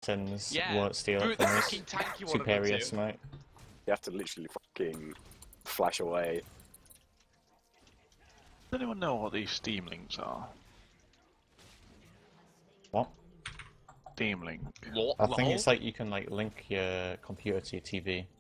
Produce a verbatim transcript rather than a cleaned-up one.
tins Yeah, won't steal through it the from fucking us. tank you want Superior to. smite. You have to literally fucking flash away. Does anyone know what these Steam links are? What? Steam link. What? I think Lol? it's like you can like link your computer to your T V.